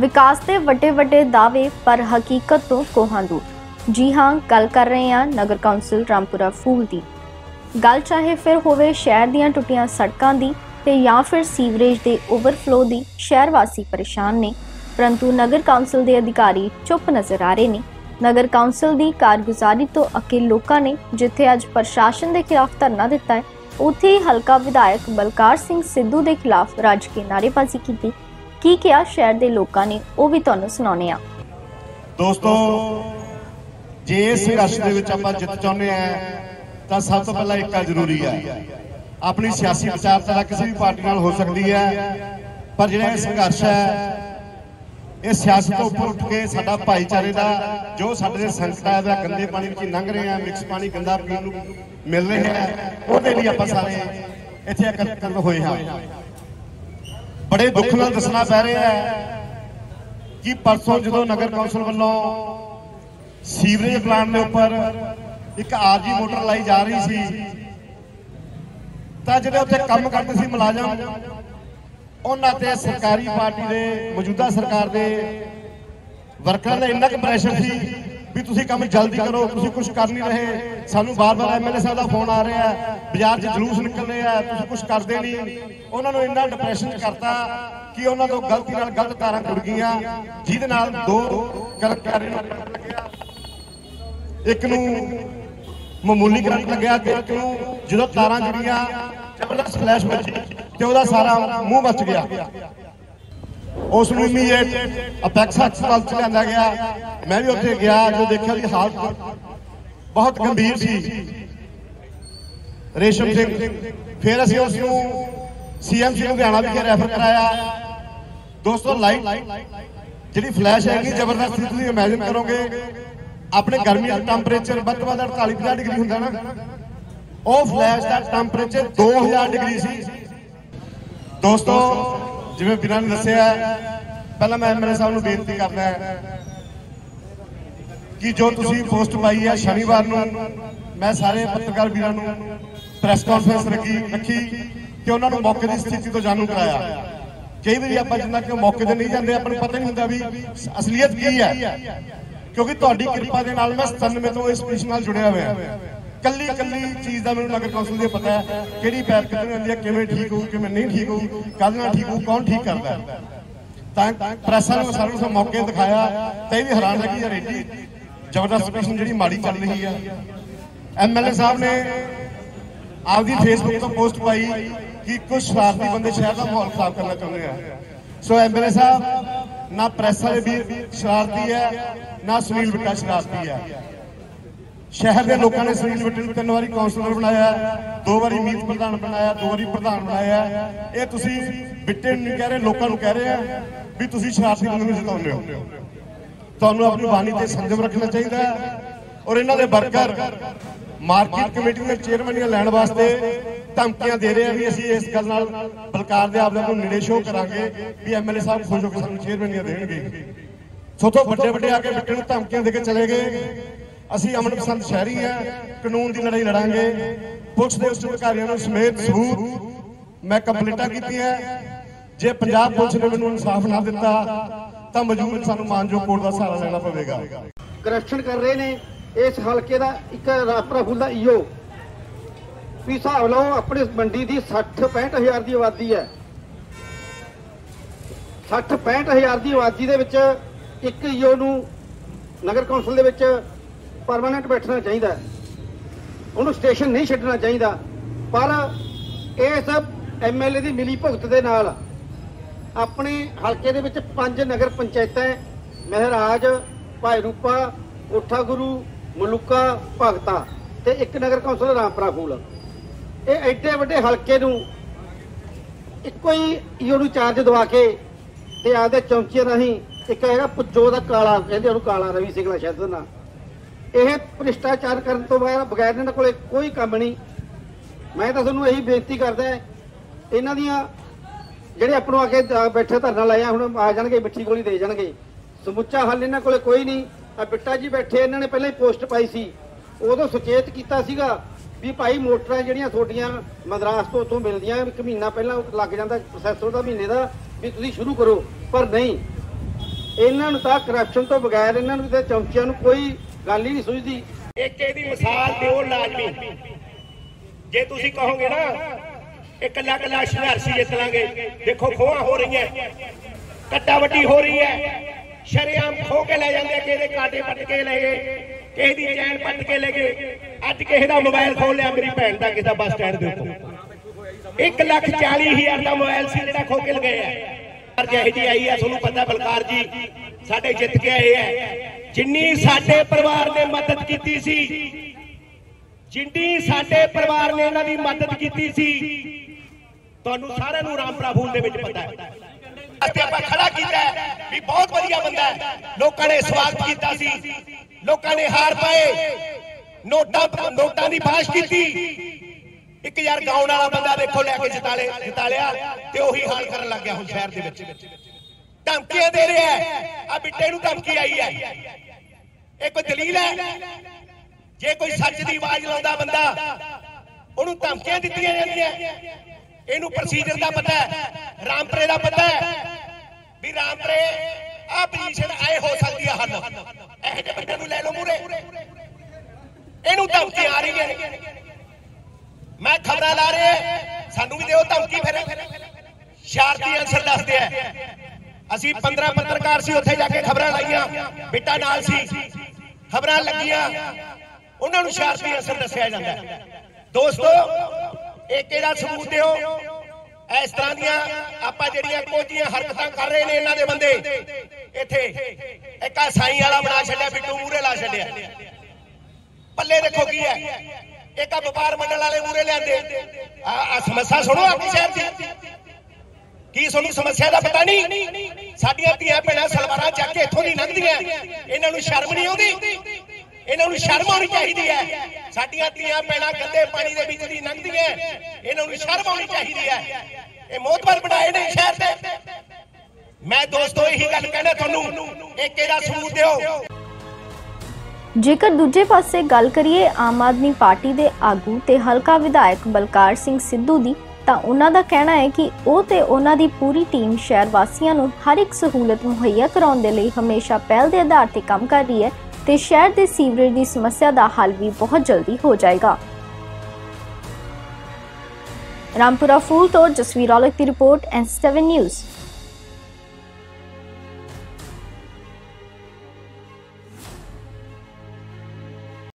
विकास के वड्डे वड्डे दावे पर हकीकत तो कोहां दूर। जी हाँ, गल कर रहे हैं नगर कौंसल रामपुरा फूल की। गल चाहे फिर होवे शहर दीयां टुटियां सड़कां दी ते या फिर सीवरेज के ओवरफ्लो की। शहर वासी परेशान ने, परंतु नगर कौंसल के अधिकारी चुप नज़र आ रहे ने। नगर कौंसल की कारगुजारी तो अके लोगों ने जिथे अज प्रशासन के खिलाफ धरना दिता है, उत्थे ही हलका विधायक बलकार सिंह सिद्धू के खिलाफ रज के नारेबाजी की क्या शहर के लोगों ने, वह भी तुहानूं सुणाउने आ। दोस्तों, जे इस संघर्ष दे विच आपां जित चाहुंदे हैं तां सब तो पहला एक जरूरी है, अपनी सियासी विचारधारा किसी भी पार्टी नाल हो सकती है, पर जिहड़ा संघर्ष है ये सियासत तो उपर उठ के साडा भाईचारे का जो साडे संकट है, गंदे पानी में लंघ रहे हैं, मिक्स पानी गंदा पीण नूं मिल रहे हैं, उहदे लई आपां सारे इत्थे एकत्रित होए हां। बड़े दुख नाल दसना पै रहा है कि परसों जो नगर कौंसल वालों सीवरेज प्लांट के उपर एक आरजी मोटर लाई जा रही सी, तां जिहड़े उत्थे काम करदे सी मुलाजम, उन्हां ते सरकारी पार्टी दे मौजूदा सरकार दे वर्करां दा इन्ना प्रेशर सी भी तुसीं काम जल्दी करो, तुसीं कुछ कर नहीं रहे। सानूं बार-बार एमएलए साहब का फोन आ रहा है, बाजार च जुलूस निकल रहे हैं, तुसीं कुछ करते नहीं। उन्होंने इन्ना डिप्रेशन करता कि उन्होंने तो गलती नाल गलत तारां जुड़ गईयां, जिहदे नाल दो कर्मचारी नूं लग्या, एक नूं मामूली करंट लग्या ते एक नूं जदों तारां जुड़ियां जबरदस्त फ्लैश बची ते उहदा सारा मूंह बच गया। उस इमीडिएट अपैक्स हस्पताल च लिया गया। मैं भी उत्थे गया, जो देखा कि हालत बहुत गंभीर सी रेशम सिंह। फिर असीं उसनूं सीएमसी लुधियाना भी रैफर कराया। दोस्तों, लाइट जिहड़ी फ्लैश है इन्नी जबरदस्त सी, तुसीं इमेजिन करोगे अपने गर्मी का टैंपरेचर वध तो वध 48-50 डिग्री हुंदा ना, वो फ्लैश का टैंपरेचर 2000 डिग्री सी। दोस्तों, जिवें बिना ने दस्सिया, पहला मैं एमएलए साहब नूं बेनती करना है कि जो तुसीं पोस्ट पाई है शनिवार नूं, मैं सारे पत्रकार वीरां नूं प्रैस कॉन्फ्रेंस रखी कि उन्होंने मौके की स्थिति तो जानू कराया। कई बार आप जिन्ना कि मौके पर नहीं जाते, अपने पता नहीं होंदा भी असलीयत की है, क्योंकि तुहाडी कृपा दे नाल मैं 97 तो इस पिछले नाल जुड़िया हुआ। कल्ली चीज़ का मैंने नगर कौंसल से पता है, किहड़ी पैर कितनी आती है, किवें ठीक हो, किवें नहीं ठीक हो, कल ना ठीक हो, कौन ठीक करता है। तां प्रैसां नूं सानूं मौके दिखाया, तो भी हैरान लगी यार एडी जबरदस्त सिचुएशन जिहड़ी माड़ी चल रही है। एमएलए साहब ने आपकी फेसबुक तो पोस्ट पाई कि कुछ शरारती बंदे शहर का माहौल खराब करना चाहते हैं। सो एमएलए साहब, ना प्रेस वाले भी शरारती है, ना सुनील बिट्टा शरारती है। शहर के लोगों ने सुनील बिट्टे को 3 बारी कौंसलर बनाया, 2 बारी मीत प्रधान बनाया, 2 बारी प्रधान बनाया। ये तुसीं बिट्टे नहीं कह रहे, लोगों को कह रहे हैं भी तुसीं शरारती बंदे नूं जिताउंदे हो। तुहानूं अपनी बाणी ते संयम रखना चाहिए। और इन्हां दे वर्कर मार्केट कमेटी में चेयरमैनियां लैण वास्ते धमकियां दे रहे हैं भी असीं इस गल नाल बलकार दे आपदे नूं निड़े शो करांगे भी एमएलए साहब खुश हो के सानूं चेयरमैनियां देणगे। सोथों बड़े आके बिट्टे नूं धमकियां दे के चले गए। असीं अमन पसंद शहरी हैं, कानून की लड़ाई लड़ांगे। पुलिस के उच्च अधिकारियों समेत सबूत मैं कंप्लेंटां कीतियां। जे पंजाब पुलिस ने मैनूं इंसाफ ना दिता तो मजबूर सानूं मानयोग कोर्ट का सहारा लेना पवेगा। करप्शन कर रहे ने इस हल्के का एक रामपुरा फूल का ईओ भी हिसाब लो, अपनी मंडी की 60-65 हज़ार की आबादी है। 60-65 हज़ार की आबादी के विच एक ईओ नूं नगर कौंसल दे विच परमानेंट बैठना चाहिए, उन्होंने स्टेशन नहीं छड्डना चाहिए। पर इस एमएलए की मिली भुगत के नाल अपने हल्के दे विच 5 नगर पंचायतें महराज, भाई रूपा, कोठा गुरु, मलूका, भगता ते एक नगर कौंसल रामपुरा फूल, ये एडे वड्डे हल्के नूं इक्को ही ईओ नूं चार्ज दवा के ते आपदे चौंचियां राहीं एक हैगा पुज्जो दा काला, कहंदे उहनूं काला रवि सिंगला शायद ना, यह भ्रिष्टाचार करने तो बगैर इन्होंने कोले कोई काम नहीं। मैं तो तुहानूं यही बेनती करदा इन्हां दियां जिहड़े अपनों आके बैठे धरना लाया हुण आ जाणगे, मिट्ठी गोली दे जाणगे, समुचा हल इन्हां कोले कोई नहीं। आ बिट्टा जी बैठे, इन्हां ने पहले ही पोस्ट पाई सी, उदों सुचेत कीता सीगा भी भाई मोटरां जिहड़ियां तुहाडीआं मद्रास तो उत्तों मिलदियां, 1 महीना पहला लग जांदा प्रोसैस उहदा महीने दा भी तुसीं शुरू करो, पर नहीं ਇਹਨਾਂ ਨੂੰ ਤਾਂ ਕਰਪਸ਼ਨ ਤੋਂ ਬਗੈਰ ਇਹਨਾਂ ਨੂੰ ਤੇ ਚਮਚਿਆਂ ਨੂੰ ਕੋਈ ਗੱਲ ਹੀ ਨਹੀਂ ਸੁਝਦੀ। ਇੱਕ ਇਹਦੀ ਮਿਸਾਲ ਦਿਓ ਲਾਜ਼ਮੀ। ਜੇ ਤੁਸੀਂ ਕਹੋਗੇ ਨਾ ਇੱਕ ਲੱਖ ਸੰਘਰਸ਼ ਜਿੱਤ ਲਾਂਗੇ, ਦੇਖੋ ਖੋਹਾਂ ਹੋ ਰਹੀਆਂ, ਕੱਟਾ ਵੱਡੀ ਹੋ ਰਹੀ ਹੈ, ਸ਼ਰੇਆਮ ਖੋ ਕੇ ਲੈ ਜਾਂਦੇ, ਕਿਸੇ ਦੇ ਕਾਂਟੇ ਪੱਟ ਕੇ ਲੈ ਗਏ, ਕਿਸੇ ਦੀ ਚੈਨ ਪੱਟ ਕੇ ਲੈ ਗਏ। ਅੱਜ ਕਿਸੇ ਦਾ ਮੋਬਾਈਲ ਖੋਹ ਲਿਆ, ਮੇਰੀ ਭੈਣ ਦਾ ਕਿਸੇ ਦਾ ਬੱਸ ਸਟੈਂਡ ਦੇ ਉੱਤੋਂ 1,40,000 ਦਾ ਮੋਬਾਈਲ ਸੀ ਜਿਹੜਾ ਖੋ ਕੇ ਲਗਾਇਆ। ਪਰ ਜਿਹੇ ਜੀ ਆਈ ਹੈ, ਤੁਹਾਨੂੰ ਪਤਾ ਬਲਕਾਰ ਜੀ ਸਾਡੇ ਜਿੱਤ ਕੇ ਆਏ ਹੈ। ਜਿੰਨੀ ਸਾਡੇ ਪਰਿਵਾਰ ਨੇ ਮਦਦ ਕੀਤੀ ਸੀ, ਜਿੰਨੀ ਸਾਡੇ ਪਰਿਵਾਰ ਨੇ ਇਹਨਾਂ ਦੀ ਮਦਦ ਕੀਤੀ ਸੀ, ਤੁਹਾਨੂੰ ਸਾਰਿਆਂ ਨੂੰ ਰਾਮਪੁਰਾ ਫੂਲ ਦੇ ਵਿੱਚ ਪਤਾ ਹੈ। ਅਸੀਂ ਆਪਾਂ ਖੜਾ ਕੀਤਾ ਵੀ ਬਹੁਤ ਵਧੀਆ ਬੰਦਾ ਹੈ, ਲੋਕਾਂ ਨੇ ਸਵਾਗਤ ਕੀਤਾ ਸੀ, ਲੋਕਾਂ ਨੇ ਹਾਰ ਪਾਏ, ਨੋਟਾਂ ਦੀ ਬਾਸ਼ ਕੀਤੀ। ਇੱਕ ਯਾਰ ਗਾਉਣ ਵਾਲਾ ਬੰਦਾ ਦੇਖੋ ਲੈ ਕੇ ਜਿਤਾ ਲਿਆ ਤੇ ਉਹੀ ਹਾਲ ਕਰਨ ਲੱਗ ਗਿਆ ਹੁਣ ਸ਼ਹਿਰ ਦੇ ਵਿੱਚ। ਧਮਕੀਆਂ ਦੇ ਰਿਹਾ ਹੈ, ਆ ਬਿੱਟੇ ਨੂੰ ਧਮਕੀ ਆਈ ਹੈ। ਇਹ ਕੋਈ ਦਲੀਲ ਹੈ? ਜੇ ਕੋਈ ਸੱਚ ਦੀ ਆਵਾਜ਼ ਲਾਉਂਦਾ ਬੰਦਾ, ਉਹਨੂੰ ਧਮਕੀਆਂ ਦਿੱਤੀਆਂ ਜਾਂਦੀਆਂ। ਇਹਨੂੰ ਪ੍ਰੋਸੀਜਰ ਦਾ ਪਤਾ ਹੈ, ਰਾਮਪੁਰੇ ਦਾ ਪਤਾ ਹੈ ਵੀ ਰਾਮਪੁਰੇ ਆ ਪੋਜੀਸ਼ਨ ਆਏ ਹੋ ਸਕਦੀ ਹੈ। ਇਹੋ ਜਿਹੇ ਬੰਦੇ ਨੂੰ ਲੈ ਲਓ ਮੂਰੇ, ਇਹਨੂੰ ਧਮਕੀਆਂ ਆ ਰਹੀਆਂ ਨੇ। ਮੈਂ ਖਬਰਾਂ ਲਾ ਰਿਹਾ, ਸਾਨੂੰ ਵੀ ਦਿਓ ਧਮਕੀ। ਫਿਰ ਸ਼ਰਾਰਤੀ ਅਨਸਰ ਦੱਸਦੇ ਆ। ਅਸੀਂ 15 ਪੱਤਰਕਾਰ ਸੀ, ਉੱਥੇ ਜਾ ਕੇ ਖਬਰਾਂ ਲਾਈਆਂ, ਬਿੱਟਾ ਨਾਲ ਸੀ, ਖਬਰਾਂ ਲੱਗੀਆਂ, ਉਹਨਾਂ ਨੂੰ ਸ਼ਰਾਰਤੀ ਅਨਸਰ ਦੱਸਿਆ ਜਾਂਦਾ। ਦੋਸਤੋ, ਇਹ ਕਿਹੜਾ ਸਬੂਤ ਦਿਓ? ਇਸ ਤਰ੍ਹਾਂ ਦੀਆਂ ਆਪਾਂ ਜਿਹੜੀਆਂ ਕੋਝੀਆਂ ਹਰਕਤਾਂ ਕਰ ਰਹੇ ਨੇ ਇਹਨਾਂ ਦੇ ਬੰਦੇ। ਇੱਥੇ ਇੱਕ ਆ ਸਾਈ ਵਾਲਾ ਬਣਾ ਛੱਡਿਆ, ਬਿੱਟੂ ਮੂਰੇ ਲਾ ਛੱਡਿਆ। ਪੱਲੇ ਦੇਖੋ ਕੀ ਹੈ, ਇੱਕ ਆ ਵਪਾਰ ਮੰਡਲ ਵਾਲੇ ਮੂਰੇ ਲਿਆਂਦੇ। ਆ ਸਮੱਸਿਆ ਸੁਣੋ ਆਪਣੀ ਸ਼ਹਿਰ ਦੀ। ਕੀ ਤੁਹਾਨੂੰ ਸਮੱਸਿਆ ਦਾ ਪਤਾ ਨਹੀਂ? ਸਾਡੀਆਂ ਧੀਆਂ ਭੈਣਾਂ ਸਲਵਾਰਾਂ ਚੱਕ ਕੇ ਇੱਥੋਂ ਦੀ ਲੰਘਦੀਆਂ, ਇਹਨਾਂ ਨੂੰ ਸ਼ਰਮ ਨਹੀਂ ਆਉਂਦੀ? ਇਹਨਾਂ ਨੂੰ ਸ਼ਰਮ ਆਉਣੀ ਚਾਹੀਦੀ ਹੈ। ਸਾਡੀਆਂ ਧੀਆਂ ਭੈਣਾਂ ਗੰਦੇ ਪਾਣੀ ਦੇ ਵਿੱਚ ਦੀ ਲੰਘਦੀਆਂ, ਇਹਨਾਂ ਨੂੰ ਸ਼ਰਮ ਆਉਣੀ ਚਾਹੀਦੀ ਹੈ। ਇਹ ਮੋਤਬਰ ਬਣਾਏ ਨੇ ਸ਼ਹਿਰ ਦੇ। ਮੈਂ ਦੋਸਤੋ ਇਹੀ ਗੱਲ ਕਹਿਣਾ ਤੁਹਾਨੂੰ, ਇਹ ਕਿਹੜਾ ਸਬੂਤ ਦਿਓ? ਜੇਕਰ ਦੂਜੇ ਪਾਸੇ ਗੱਲ ਕਰੀਏ ਆਮ ਆਦਮੀ ਪਾਰਟੀ ਦੇ ਆਗੂ ਤੇ ਹਲਕਾ ਵਿਧਾਇਕ ਬਲਕਾਰ ਸਿੰਘ ਸਿੱਧੂ ਦੀ, ਤਾਂ ਉਹਨਾਂ ਦਾ ਕਹਿਣਾ ਹੈ ਕਿ ਉਹ ਤੇ ਉਹਨਾਂ ਦੀ ਪੂਰੀ ਟੀਮ ਸ਼ਹਿਰ ਵਾਸੀਆਂ ਨੂੰ ਹਰ ਇੱਕ ਸਹੂਲਤ ਮੁਹੱਈਆ ਕਰਾਉਣ ਦੇ ਲਈ ਹਮੇਸ਼ਾ ਪਹਿਲ ਦੇ ਆਧਾਰ ਤੇ ਕੰਮ ਕਰ ਰਹੀ ਹੈ ਤੇ ਸ਼ਹਿਰ ਦੇ ਸੀਵਰੇਜ ਦੀ ਸਮੱਸਿਆ ਦਾ ਹੱਲ ਵੀ ਬਹੁਤ ਜਲਦੀ ਹੋ ਜਾਏਗਾ। ਰਾਮਪੁਰਾ ਫੂਲ ਤੋਂ ਜਸਵੀਰ ਔਲਖ ਦੀ ਰਿਪੋर्ट, N7 ਨਿਊਜ਼।